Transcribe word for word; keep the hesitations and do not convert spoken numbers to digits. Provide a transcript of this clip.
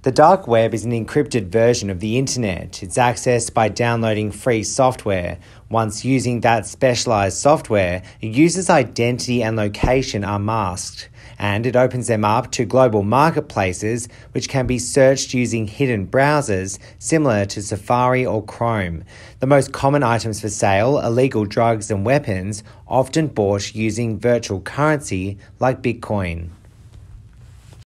The dark web is an encrypted version of the internet. It's accessed by downloading free software. Once using that specialized software, a user's identity and location are masked, and it opens them up to global marketplaces which can be searched using hidden browsers similar to Safari or Chrome. The most common items for sale are illegal drugs and weapons, often bought using virtual currency like Bitcoin.